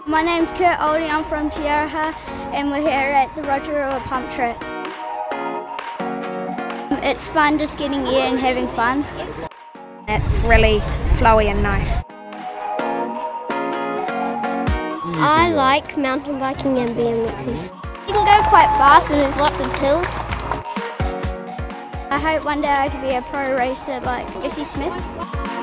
My name's Kurt Olding, I'm from Tiaraha and we're here at the Rotorua pump track. It's fun just getting here and having fun. It's really flowy and nice. I like mountain biking and BMXs. You can go quite fast and there's lots of hills. I hope one day I can be a pro racer like Jessie Smith.